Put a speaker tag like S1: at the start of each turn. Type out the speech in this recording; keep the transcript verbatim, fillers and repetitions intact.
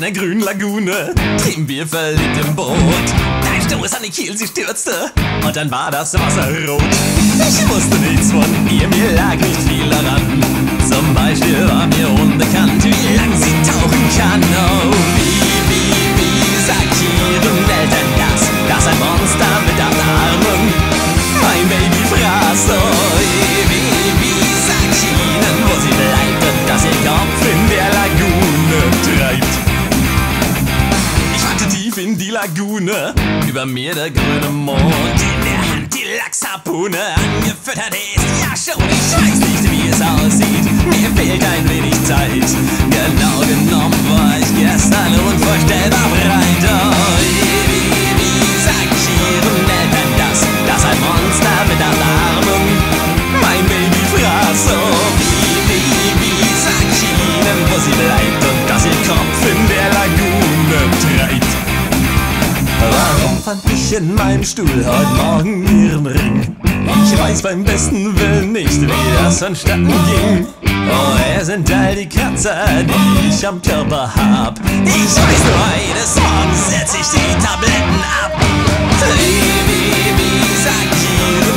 S1: der grünen Lagune trieben wir verliebt im Boot. Ein Stoß an die Kiel, sie stürzte und dann war das Wasser rot. Ich wusste nichts von ihr, mir lag nicht viel daran. Zum Beispiel war mir unbekannt, wie lang sie tauchen kann. Oh, wie, wie, wie sagt ihren Eltern das, dass ein Monster mit acht Armen mein Baby fraß? Oh, wie, wie, wie sagt ihnen, wo sie bleibt und dass ihr Kopf in der Lagune treibt? Ich warte tief in die Lagune, über mir der grüne Mond, in der Hand die Lachsharpune, angefüttert ist, ja schon, ich weiß nicht, wie es aussieht, mir fehlt ein wenig Zeit, genau genommen war ich gestern unvorstellbar breit. Oh, wie, wie sagt ihren Eltern das, dass ein Monster mit acht Armen mein Baby fraß? Oh, wie, wie, wie sagt ihnen, wo sie bleibt und dass ihr Kopf in der Lagune treibt? Warum fand ich in meinem Stuhl heute Morgen ihren Ring? Ich weiß beim besten Willen nicht, wie das vonstatten ging. Oh, er sind all die Kratzer, die ich am Körper hab. Ich weiß nur, eines Morgens setz ich die Tabletten ab. Wie, wie, wie sagt ihren